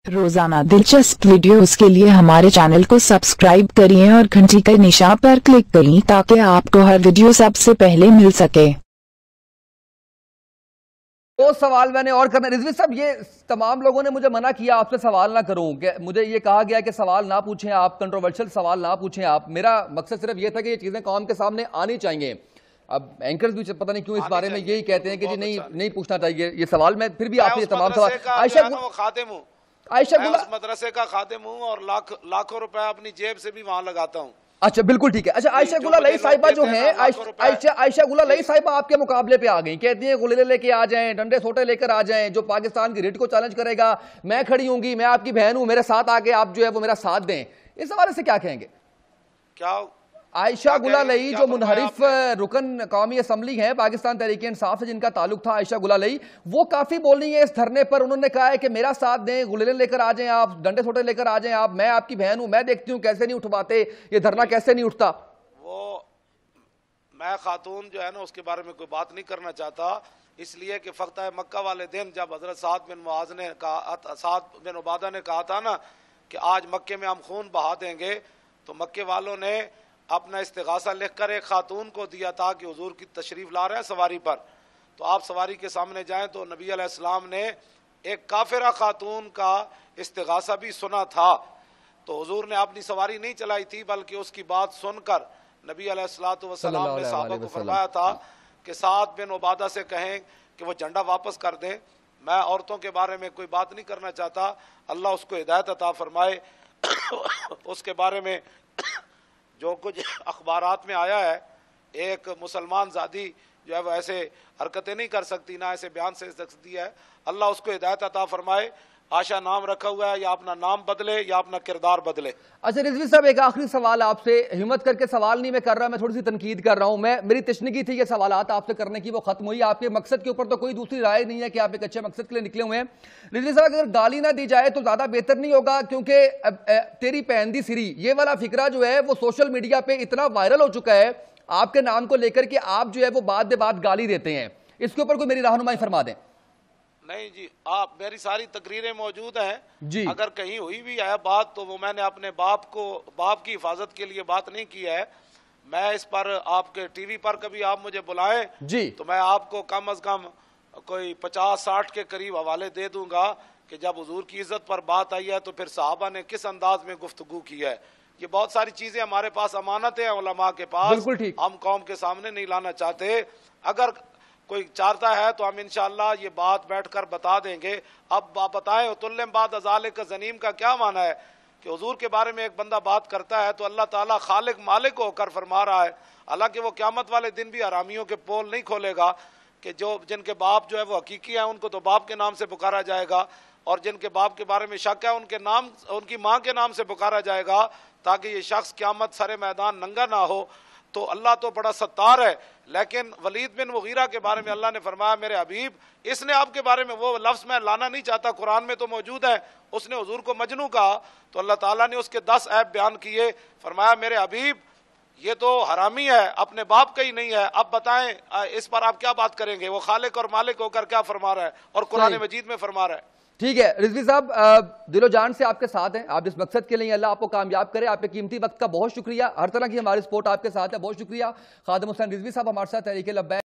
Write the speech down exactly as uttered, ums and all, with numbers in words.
रोजाना दिलचस्प वीडियोस के लिए हमारे चैनल को सब्सक्राइब करिए और घंटी के निशान पर क्लिक करिए ताकि आपको हर वीडियो सबसे पहले मिल सके। वो सवाल मैंने और करना, रिजवी साहब ये तमाम लोगों ने मुझे मना किया आपसे सवाल ना करूं, कि मुझे ये कहा गया कि सवाल ना पूछें आप, कंट्रोवर्शियल सवाल ना पूछें आप। मेरा मकसद सिर्फ ये था कि ये चीजें कौम के सामने आनी चाहिए। अब एंकर्स भी पता नहीं क्यों इस बारे में यही कहते हैं कि जी नहीं नहीं पूछना चाहिए ये सवाल। मैं फिर भी आपसे तमाम सवाल, आयशा आयशा गुला मदरसे का खादिम हूँ और लाख लाखों रुपए अपनी जेब से भी वहां लगाता हूँ। अच्छा बिल्कुल ठीक है। अच्छा आयशा गुला लई साहिबा जो हैं, आयशा आयशा गुला लई साहिबा आपके मुकाबले पे आ गई, कहती हैं गुलेले लेके आ जाएं, डंडे सोटे लेकर आ जाएं, जो पाकिस्तान की रिट को चैलेंज करेगा मैं खड़ी होंगी, मैं आपकी बहन हूं, मेरे साथ आके आप जो है वो मेरा साथ दें। इस हवाले से क्या कहेंगे? क्या आयशा गुला लई जो मुनहरिफ रुकन कौमी असम्बली है पाकिस्तान तहरीक इंसाफ से जिनका ताल्लुक था, आयशा गुला लई, वो काफी बोल रही है इस धरने पर। उन्होंने कहा है कि मेरा साथ दें, गुलेले लेकर आ जाएं आप, डंडे छोटे लेकर आ जाएं आप, मैं आपकी बहन हूं, मैं देखती हूं कैसे नहीं उठवाते, ये धरना कैसे नहीं उठता। वो मैं खातून जो है ना उसके बारे में कोई बात नहीं करना चाहता, इसलिए कि फख्ता मक्का वाले दिन जब हजरत साद बिन मुआज ने कहा, साद बिन उबादा ने कहा था ना कि आज मक्के में हम खून बहा देंगे, तो मक्के वालों ने अपना इस्तिगासा लिखकर एक खातून को दिया था कि हुजूर की तशरीफ ला रहे हैं सवारी पर, तो आप सवारी के सामने जाएं। तो नबी अलैहिस्सलाम ने एक काफिरा खातून का इस्तिगासा भी सुना था, तो हुजूर ने अपनी सवारी नहीं चलाई थी, बल्कि उसकी बात सुनकर नबी अलैहिस्सलातु वस्सलाम ने सहाबा को फरमाया था कि साद बिन उबादा से कहें कि वो झंडा वापस कर दें। मैं औरतों के बारे में कोई बात नहीं करना चाहता, अल्लाह उसको हिदायत अता फरमाए। उसके बारे में जो कुछ अखबारात में आया है, एक मुसलमान ज़ादी जो है वो ऐसे हरकतें नहीं कर सकती, ना ऐसे बयान से सकती है, अल्लाह उसको हिदायत अता फरमाए। आशा नाम रखा हुआ है, या अपना नाम बदले या अपना किरदार बदले। अच्छा रिजवी साहब एक आखिरी सवाल आपसे, हिम्मत करके सवाल नहीं मैं कर रहा, मैं थोड़ी सी तनकीद कर रहा हूं। मैं मेरी तशनीकी थी ये सवालात आपसे करने की, वो खत्म हुई। आपके मकसद के ऊपर तो कोई दूसरी राय नहीं है कि आप एक अच्छे मकसद के लिए निकले हुए हैं। रिजवी साहब अगर गाली ना दी जाए तो ज्यादा बेहतर नहीं होगा, क्योंकि तेरी पहन दी सिरी ये वाला फिक्रा जो है वो सोशल मीडिया पे इतना वायरल हो चुका है आपके नाम को लेकर कि आप जो है वो बाद में बात गाली देते हैं। इसके ऊपर कोई मेरी रहनुमाई फरमा दें। नहीं जी, आप मेरी सारी तकरीरें मौजूद हैं जी, अगर कहीं हुई भी है बात तो वो मैंने अपने बाप को बाप की हिफाजत के लिए बात नहीं की है। मैं इस पर आपके टीवी पर कभी आप मुझे बुलाएं जी तो मैं आपको कम अज कम कोई पचास साठ के करीब हवाले दे दूंगा कि जब हुजूर की इज्जत पर बात आई है तो फिर सहाबा ने किस अंदाज में गुफ्तगू की है। ये बहुत सारी चीजें हमारे पास अमानत है उलमा के पास, हम कौम के सामने नहीं लाना चाहते। अगर कोई चाहता है तो हम इंशाअल्लाह ये बात बैठकर बता देंगे। अब आप बताएं तुल्लम बाद अजाले का जनीम का क्या माना है कि हुजूर के बारे में एक बंदा बात करता है तो अल्लाह ताला खालिक मालिक होकर फरमा रहा है, हालांकि वो क़यामत वाले दिन भी हरामियों के पोल नहीं खोलेगा कि जो जिनके बाप जो है वो हकीकी है उनको तो बाप के नाम से पुकारा जाएगा, और जिनके बाप के बारे में शक है उनके नाम उनकी माँ के नाम से पुकारा जाएगा, ताकि ये शख्स क़यामत सरे मैदान नंगा ना हो। तो अल्लाह तो बड़ा सत्तार है, लेकिन वलीद बिन मुगीरा के बारे में अल्लाह ने फरमाया मेरे हबीब, इसने आपके बारे में वो लफ्ज़ मैं लाना नहीं चाहता, कुरान में तो मौजूद है, उसने हुजूर को मजनू कहा तो अल्लाह ताला ने उसके दस ऐब बयान किए, फरमाया मेरे हबीब ये तो हरामी है, अपने बाप का ही नहीं है। अब बताएं इस पर आप क्या बात करेंगे? वो खालिक और मालिक होकर क्या फरमा रहा है और कुरान मजीद में फरमा रहा है। ठीक है रिजवी साहब, दिलो जान से आपके साथ हैं, आप जिस मकसद के लिए अल्लाह आपको कामयाब करे। आपके कीमती वक्त का बहुत शुक्रिया, हर तरह की हमारी सपोर्ट आपके साथ है, बहुत शुक्रिया। खादिम हुसैन रिजवी साहब हमारे साथ तहरीक लब्बैक